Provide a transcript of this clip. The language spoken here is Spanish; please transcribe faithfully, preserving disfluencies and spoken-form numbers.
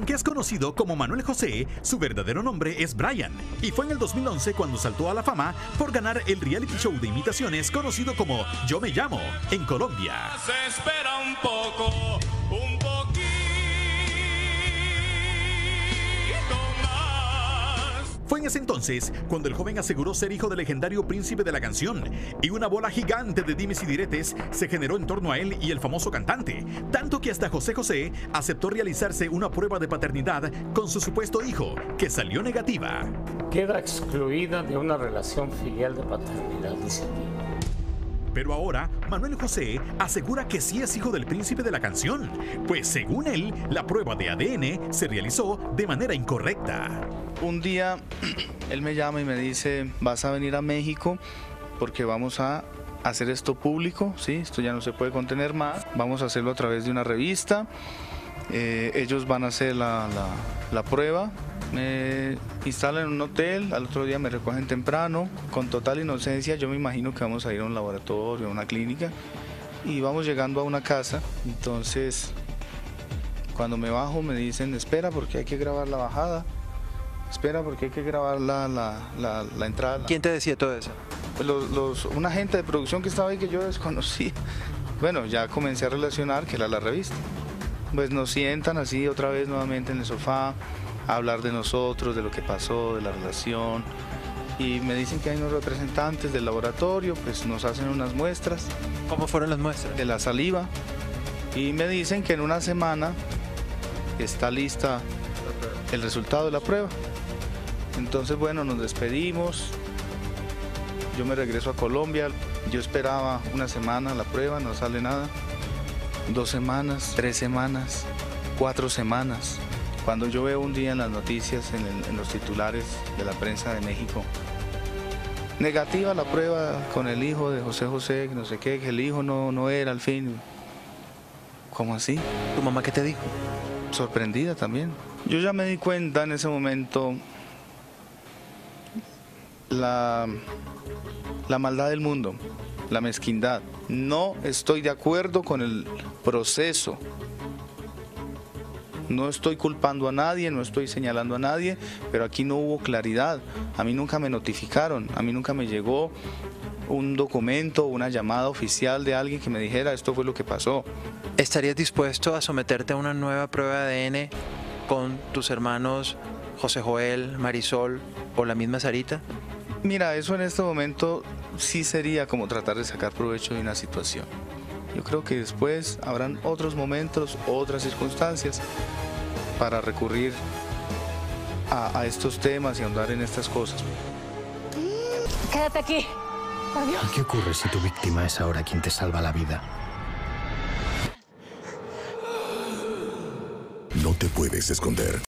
Aunque es conocido como Manuel José, su verdadero nombre es Brian, y fue en el dos mil once cuando saltó a la fama por ganar el reality show de imitaciones conocido como Yo Me Llamo, en Colombia. Se espera un poco, un poquito más. Fue en ese entonces cuando el joven aseguró ser hijo del legendario príncipe de la canción, y una bola gigante de dimes y diretes se generó en torno a él y el famoso cantante, tanto que hasta José José aceptó realizarse una prueba de paternidad con su supuesto hijo, que salió negativa. Queda excluida de una relación filial de paternidad, dice aquí. Pero ahora, Manuel José asegura que sí es hijo del príncipe de la canción, pues según él, la prueba de A D N se realizó de manera incorrecta. Un día él me llama y me dice, vas a venir a México porque vamos a hacer esto público, ¿sí? Esto ya no se puede contener más, vamos a hacerlo a través de una revista, eh, ellos van a hacer la, la, la prueba, me instalan en un hotel, al otro día me recogen temprano, con total inocencia. Yo me imagino que vamos a ir a un laboratorio, a una clínica, y vamos llegando a una casa. Entonces, cuando me bajo me dicen, espera porque hay que grabar la bajada, espera porque hay que grabar la, la, la, la entrada. ¿Quién te decía todo eso? Los, los, un agente de producción que estaba ahí que yo desconocí. Bueno, ya comencé a relacionar que era la revista. Pues nos sientan así otra vez nuevamente en el sofá, a hablar de nosotros, de lo que pasó, de la relación, y me dicen que hay unos representantes del laboratorio, pues nos hacen unas muestras. ¿Cómo fueron las muestras? De la saliva, y me dicen que en una semana está lista el resultado de la prueba. Entonces, bueno, nos despedimos, yo me regreso a Colombia, yo esperaba una semana la prueba, no sale nada, dos semanas, tres semanas, cuatro semanas. Cuando yo veo un día en las noticias, en, el, en los titulares de la prensa de México, negativa la prueba con el hijo de José José, que no sé qué, que el hijo no, no era al fin. ¿Cómo así? ¿Tu mamá qué te dijo? Sorprendida también. Yo ya me di cuenta en ese momento la, la maldad del mundo, la mezquindad. No estoy de acuerdo con el proceso. No estoy culpando a nadie, no estoy señalando a nadie, pero aquí no hubo claridad. A mí nunca me notificaron, a mí nunca me llegó un documento, una llamada oficial de alguien que me dijera esto fue lo que pasó. ¿Estarías dispuesto a someterte a una nueva prueba de A D N con tus hermanos José Joel, Marisol o la misma Sarita? Mira, eso en este momento sí sería como tratar de sacar provecho de una situación. Yo creo que después habrán otros momentos, otras circunstancias para recurrir a, a estos temas y ahondar en estas cosas. Quédate aquí, por Dios. ¿Qué ocurre si tu víctima es ahora quien te salva la vida? No te puedes esconder.